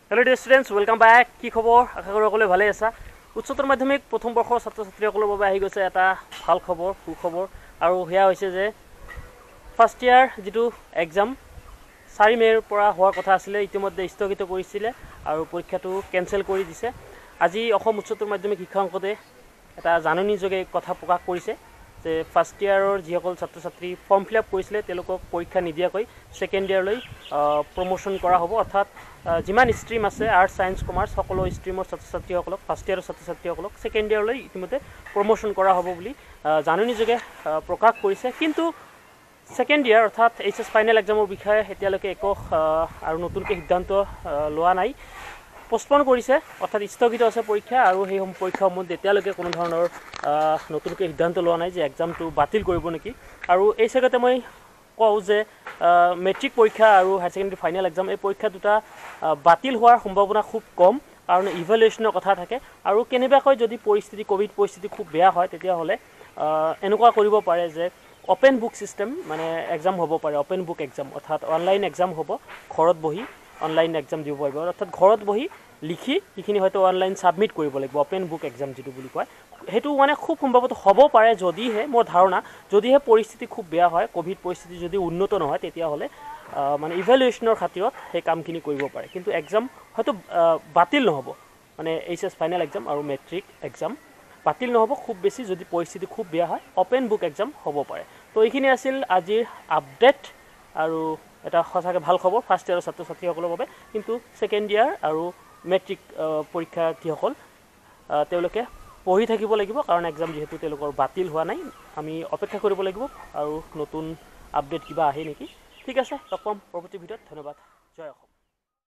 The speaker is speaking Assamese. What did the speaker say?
Hello dear students welcome back की खबर आशा करो সকলে ভালে আছা উচ্চতৰ মাধ্যমিক প্ৰথম বৰ্ষৰ ছাত্ৰ ছাত্ৰীসকলৰ বাবে আহি গৈছে এটা ভাল খবৰ সুখবৰ আৰু হেয়া হৈছে যে ফাৰ্ষ্ট ইয়াৰ যেটো এক্সাম 4 মেৰ পৰা হোৱাৰ কথা আছিল ইতিমধ্যে স্থগিত কৰিছিল আৰু পৰীক্ষাটো কেনসেল কৰি দিছে আজি অসম উচ্চতৰ মাধ্যমিক শিক্ষা সংসদে এটা জাননী যোগে কথা প্ৰকাশ কৰিছে যে ফাৰ্ষ্ট ইয়াৰৰ যিসকল ছাত্ৰ ছাত্ৰী ফৰ্ম ফিল আপ কৰিছিল তেওঁলোকক পৰীক্ষা নিদিয়াকৈ সেকেন্ড ইয়াৰলৈ প্ৰমোশন কৰা হ'ব অৰ্থাৎ जिमान स्ट्रीम আছে आर्ट्स साइंस कमार्स সকলো স্ট্রিমৰ ছাত্ৰ ছাত্ৰীসকলক ফাৰ্ষ্ট ইয়াৰৰ ছাত্ৰ ছাত্ৰীসকলক সেকেন্ড ইয়াৰলৈ ইতিমধ্যে প্ৰমোশন কৰা হ'ব বুলি জাননী যোগে প্ৰকাশ কৰিছে কিন্তু সেকেন্ড ইয়াৰ অৰ্থাৎ এইচএস ফাইনেল এক্সামৰ বিষয়ে এতিয়ালৈকে একো আৰু নতুনকৈ সিদ্ধান্ত লোৱা নাই পোষ্টপন কৰিছে অৰ্থাৎ স্থগিত আছে পৰীক্ষা আৰু সেই পৰীক্ষাসমূহ এতিয়ালৈকে কোনো ধৰণৰ নতুনকৈ সিদ্ধান্ত লোৱা নাই যে এক্সামটো বাতিল কৰিব নেকি আৰু এই সেগতে মই কওঁ যে মেট্ৰিক পৰীক্ষা আৰু হায়াৰ সেকেন্ডাৰী ফাইনেল এক্সাম এই পৰীক্ষা দুটা বাতিল হোৱাৰ সম্ভাৱনা খুব কম কাৰণ ইভালুৱেশ্যনৰ কথা থাকে আৰু কেনেবাকৈ যদি পৰিস্থিতি কোভিড পৰিস্থিতি খুব বেয়া হয় তেতিয়া হলে এনেকুৱা কৰিব পাৰে যে ওপেন বুক সিস্টেম মানে এক্সাম হ'ব পাৰে ওপেন বুক এক্সাম অৰ্থাৎ অনলাইন এক্সাম হ'ব ঘৰত বহি অনলাইন এক্সাম দিব পাৰিব অৰ্থাৎ ঘৰত বহি লিখি ইখিনি হয়তো অনলাইন সাবমিট কৰিব লাগিব ওপেন বুক এক্সাম যেটো বুলি কয় হেতু মানে খুব সম্ভৱত হ'ব পাৰে যদিহে মোৰ ধাৰণা যদিহে পৰিস্থিতি খুব বেয়া হয় কোভিড পৰিস্থিতি যদি উন্নত নহয় তেতিয়া হলে মানে ইভালুৱেশ্যনৰ খাতিৰত হে কামখিনি কৰিব পাৰে কিন্তু এক্সাম হয়তো বাতিল নহব মানে এইচএস ফাইনেল এক্সাম আৰু মেট্ৰিক এক্সাম বাতিল নহব খুব বেছি যদি পৰিস্থিতি খুব বেয়া হয় ওপেন বুক এক্সাম হ'ব পাৰে তো এইখিনি আছিল আজিৰ আপডেট আৰু এটা সঁচাকৈ ভাল খবৰ ফাৰ্ষ্ট ইয়াৰৰ ছাত্ৰ ছাত্ৰীসকলৰ বাবে কিন্তু সেকেন্ড ইয়াৰ আৰু মেট্ৰিক পৰীক্ষাৰ্থীসকল তেওঁলোকে পঢ়ি থাকিব লাগিব কাৰণ এক্সাম যেহেতু তেওঁলোকৰ বাতিল হোৱা নাই আমি অপেক্ষা কৰিব লাগিব আৰু নতুন আপডেট কিবা আহে নেকি ঠিক আছে লগ পাম পৰৱৰ্তী ভিডিঅ'ত ধন্যবাদ জয় অসম।